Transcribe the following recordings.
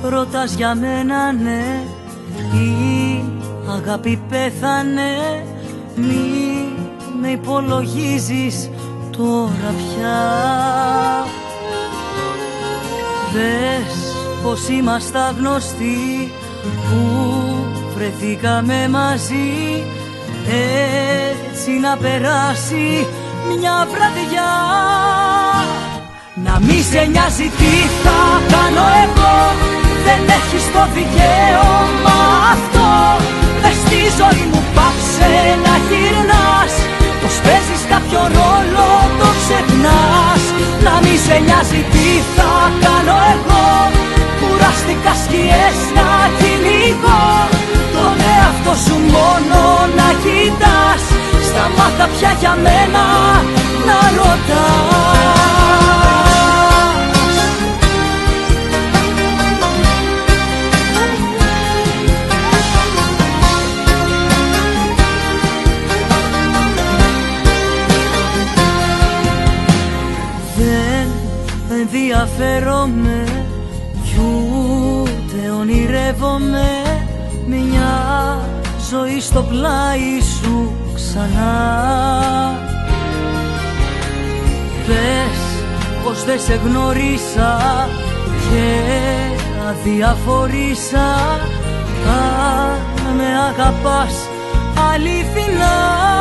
ρωτάς για μένα, ναι, η αγάπη πέθανε. Μη με υπολογίζεις τώρα πια. Δες πως είμαστε γνωστοί που βρεθήκαμε μαζί, έτσι να περάσει μια βραδιά. Να μη σε νοιάζει τι θα κάνω εγώ, δεν έχεις το δικαίωμα αυτό. Μες στη ζωή μου πάψε να γυρνάς, πως παίζεις κάποιο ρόλο το ξεχνάς. Να μη σε νοιάζει τι θα κάνω εγώ, κουράστηκα σκιές να κυνηγώ. Τον εαυτό σου μόνο να κοιτάς, σταμάτα πια για μένα να ρωτάς. Ενδιαφέρομαι κι ούτε ονειρεύομαι μια ζωή στο πλάι σου ξανά. Πες πως δεν σε γνωρίσα και αδιαφορήσα, αν με αγαπάς αληθινά.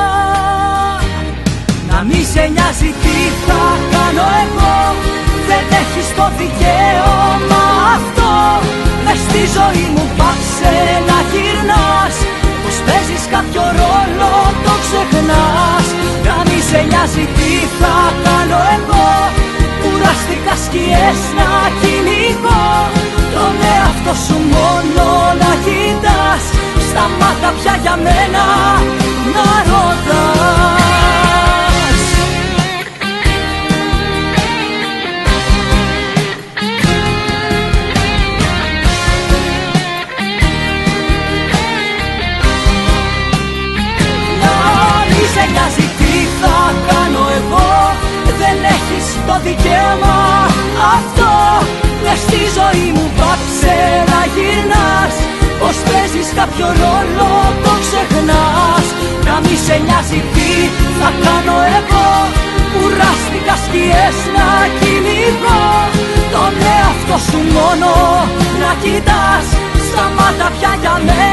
Να μη σε νοιάζει τι θα κάνω εγώ, δεν έχεις το δικαίωμα αυτό. Μες στη ζωή μου πάψε να γυρνάς, πως παίζεις κάποιο ρόλο το ξεχνάς. Να μη σε νοιάζει τι θα κάνω εγώ, κουράστηκα σκιές να κυνηγώ. Τον εαυτό σου μόνο να κοιτάς, σταμάτα πια για μένα να ρωτάς. Σε νοιάζει τι θα κάνω εγώ, δεν έχεις το δικαίωμα αυτό. Μες στη ζωή μου πάψε να γυρνάς, πως παίζεις κάποιο ρόλο το ξεχνάς. Να μη σε νοιάζει τι θα κάνω εγώ, κουράστηκα σκιές να κυνηγώ. Τον εαυτό σου μόνο να κοιτάς, σταμάτα πια για μένα